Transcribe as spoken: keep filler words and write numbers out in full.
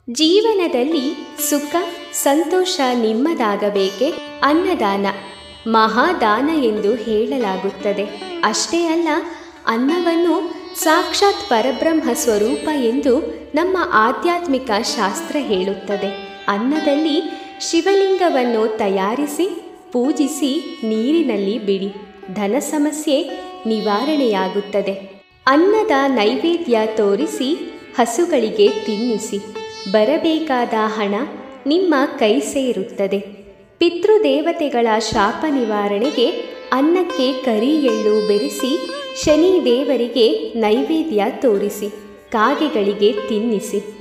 ಜೀವನದಲ್ಲಿ ಸುಖ ಸಂತೋಷ ನಿಮ್ಮದಾಗಬೇಕೆ ಅನ್ನದಾನ ಮಹಾದಾನ ಎಂದು ಹೇಳಲಾಗುತ್ತದೆ. ಅಷ್ಟೇ ಅಲ್ಲ, ಅನ್ನವನ್ನು ಸಾಕ್ಷಾತ್ ಪರಬ್ರಹ್ಮ ಸ್ವರೂಪ ಎಂದು ನಮ್ಮ ಆಧ್ಯಾತ್ಮಿಕ ಶಾಸ್ತ್ರ ಹೇಳುತ್ತದೆ. ಅನ್ನದಲ್ಲಿ ಶಿವಲಿಂಗವನ್ನು ತಯಾರಿಸಿ ಪೂಜಿಸಿ ನೀರಿನಲ್ಲಿ ಬಿಡಿ, ಧನ ಸಮಸ್ಯೆ ನಿವಾರಣೆಯಾಗುತ್ತದೆ. ಅನ್ನದ ನೈವೇದ್ಯ ತೋರಿಸಿ ಹಸುಗಳಿಗೆ ತಿನ್ನಿಸಿ, ಬರಬೇಕಾದ ಹಣ ನಿಮ್ಮ ಕೈ ಸೇರುತ್ತದೆ. ಪಿತೃದೇವತೆಗಳ ಶಾಪ ನಿವಾರಣೆಗೆ ಅನ್ನಕ್ಕೆ ಕರಿ ಎಳ್ಳು ಬೆರೆಸಿ ಶನಿ ದೇವರಿಗೆ ನೈವೇದ್ಯ ತೋರಿಸಿ ಕಾಗೆಗಳಿಗೆ ತಿನ್ನಿಸಿ.